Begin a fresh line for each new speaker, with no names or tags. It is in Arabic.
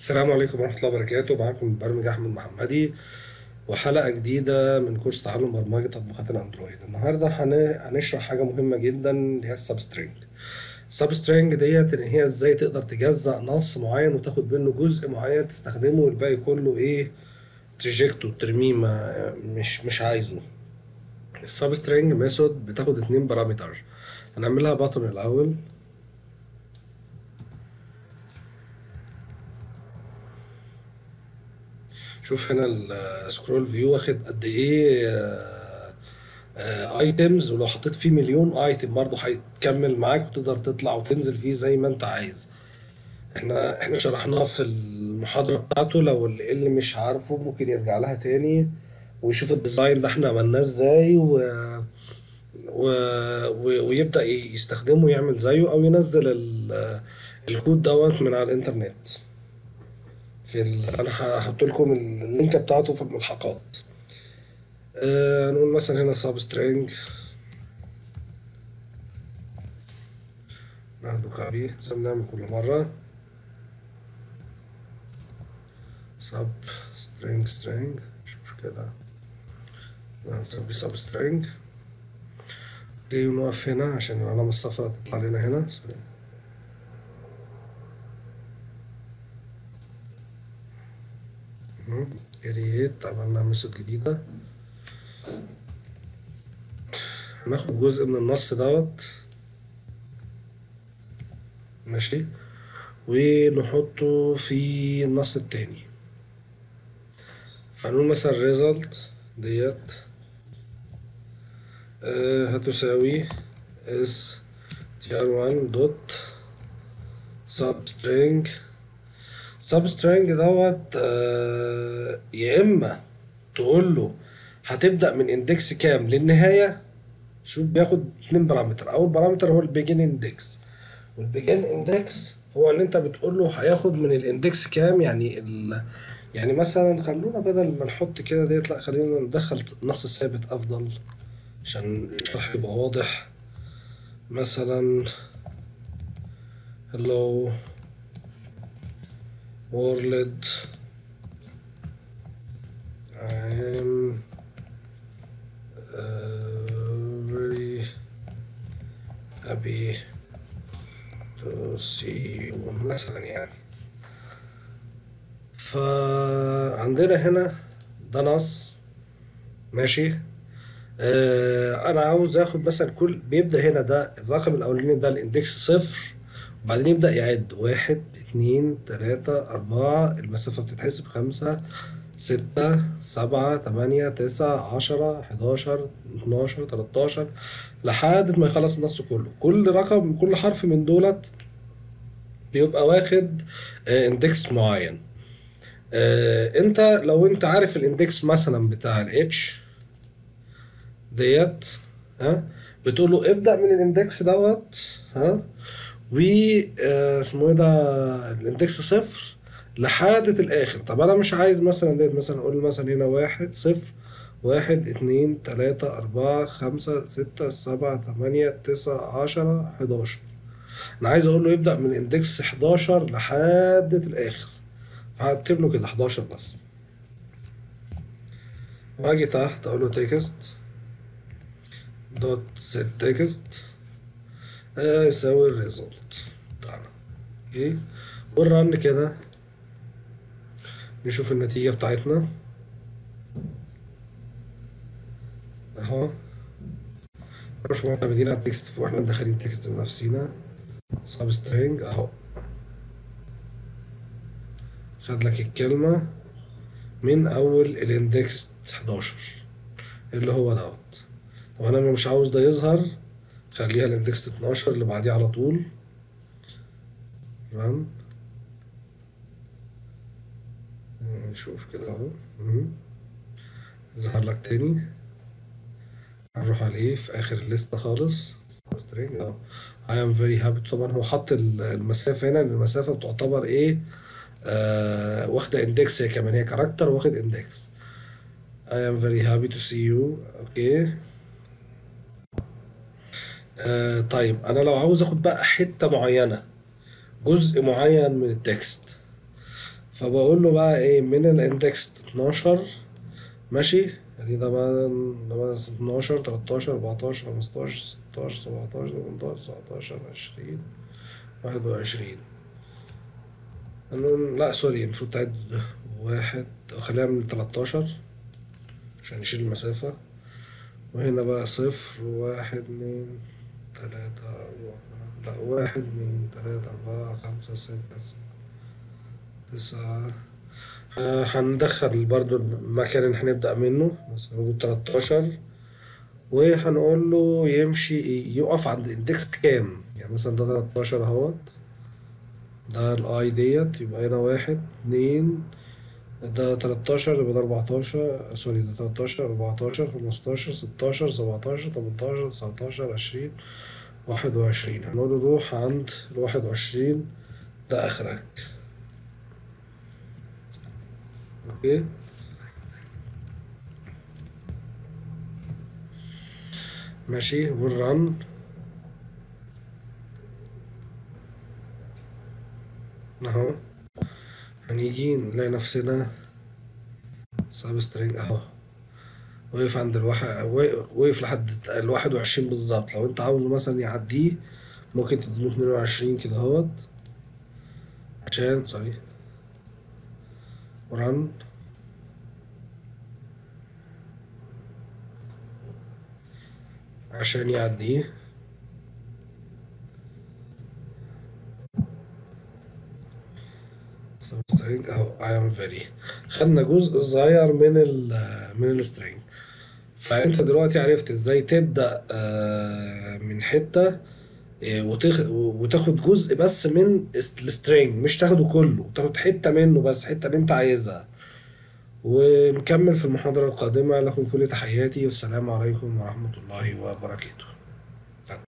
السلام عليكم ورحمة الله وبركاته. معاكم مبرمج أحمد محمدي، وحلقة جديدة من كورس تعلم برمجة تطبيقات الأندرويد. النهاردة هنشرح حاجة مهمة جدا اللي هي السبسترينج. السبسترينج ديت إن هي إزاي تقدر تجزأ نص معين وتاخد منه جزء معين تستخدمه، والباقي كله إيه تريجكته ترميه، مش عايزه. السبسترينج ميثود بتاخد 2 بارامتر. هنعملها باتن الأول. شوف هنا السكرول فيو واخد قد ايه ايتمز، ولو حطيت فيه مليون ايتم برضه هيتكمل معاك وتقدر تطلع وتنزل فيه زي ما انت عايز. احنا شرحناه في المحاضرة بتاعته، لو اللي مش عارفه ممكن يرجع لها تاني ويشوف الديزاين ده احنا عملناه ازاي و... ويبدأ يستخدمه ويعمل زيه او ينزل الكود دوت من على الانترنت. انا هحط لكم اللينك بتاعته في الملحقات. نقول مثلا هنا سب سترينج، ناخده كوبي زي ما بنعمل كل مرة. سب سترينج مش مشكلة، نسميه سب سترينج. اوكي، ونقف هنا عشان العلامة الصفراء تطلع لنا هنا. كرييت، عملنا ميثود جديدة. هناخد جزء من النص دوت، ماشي، ونحطه في النص التاني. فنقول مثلا result ديت هتساوي str1 دوت substring. substring دوت يا اما تقول له هتبدأ من اندكس كام للنهاية. شوف بياخد 2 بارامتر. اول بارامتر هو البيجن اندكس، والبيجن اندكس هو اللي انت بتقول له هياخد من الاندكس كام. يعني مثلا خلونا بدل ما نحط كده ديت، لا خلينا ندخل نص ثابت افضل عشان الشرح يبقى واضح. مثلا hello world I'm very happy to see you مثلا يعني. فعندنا هنا ده نص، ماشي. انا عاوز اخد مثلا كل بيبدأ هنا ده الرقم الاولاني ده الاندكس صفر، وبعدين يبدأ يعد 1 2 3 4. المسافة بتتحسب 5 6 7 8 9 10 11 12 13 لحد ما يخلص النص كله. كل رقم كل حرف من دولت بيبقى واخد اندكس معين. انت لو انت عارف الاندكس مثلا بتاع الاتش ديت، ها، بتقول له ابدأ من الاندكس دوت، ها، و اسمه ايه ده الاندكس صفر لحد الاخر. طب انا مش عايز مثلا ديت، مثلا اقول مثلا هنا 1 0 1 2 3 4 5 6 7 8 9 10 11. انا عايز اقول له يبدأ من اندكس 11 لحد الاخر، فهكتب له كده 11 بس. واجي تحت اقول له تكست دوت سيت تكست يساوي الريزلت بتاعنا. اوكي، ونرن كده نشوف النتيجة بتاعتنا اهو. مش معتمدين على التكست فوق، احنا مدخلين تكست بنفسينا. سب سترينج اهو، خد لك الكلمة من اول الاندكس 11 اللي هو دوت. طب انا مش عاوز ده يظهر، خليها الاندكس 12 اللي بعديه على طول. رن، نشوف كده اهو. ظهر لك تاني. هنروح عليه في اخر الليسته خالص. string اهو I am very happy. طبعا هو حط المسافه هنا، المسافه بتعتبر ايه، واخده اندكس، هي كمان هي كاركتر واخد اندكس. I am very happy to see you. اوكي. طيب انا لو عاوز اخد بقى حته معينه، جزء معين من التكست، فبقول له بقى ايه من الاندكس 12 ماشي، يعني ده بقى 12 13 14 15 16 17 18 19 20 21. لا سوري، المفروض تعد واحد، خليها من 13 عشان نشيل المسافة. وهنا بقى صفر واحد اتنين تلاتة أربعة، لا واحد اتنين تلاتة أربعة خمسة ستة سبعة تسعة. هندخل برضو المكان اللي هنبدأ منه، مثلا نقول 13، وهنقول له يمشي يقف عند اندكس كام. يعني مثلا ده 13 اهوت، ده الاي ديت، يبقى هنا واحد اتنين، ده 13 يبقى ده 14، سوري ده 13 14 15 16 17 18 19 20 21. هنقول له روح عند ال21، ده اخرك. اوكي ماشي، ونرن اهو. هنيجي نلاقي نفسنا ساب سترينج اهو، وقف عند وقف لحد ال21 بالظبط. لو انت عاوزه مثلا يعديه ممكن تديله 22 كده اهوت، عشان سوري ورن عشان يعديه. سترينج اهو I am very، خدنا جزء صغير من السترينج. فانت دلوقتي عرفت ازاي تبدأ من حتة، وتاخد جزء بس من السترينج، مش تاخده كله، تاخد حتة منه بس، حتة اللي انت عايزها. ونكمل في المحاضرة القادمة. لكم كل تحياتي، والسلام عليكم ورحمة الله وبركاته.